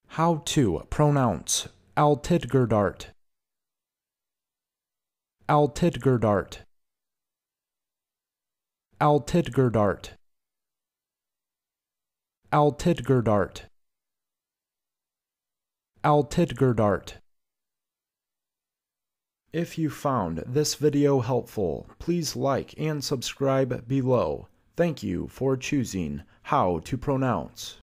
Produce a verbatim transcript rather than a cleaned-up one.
How to pronounce Altydgedacht. Altydgedacht. Altydgedacht. Altydgedacht. Altydgedacht. If you found this video helpful, please like and subscribe below. Thank you for choosing How to Pronounce.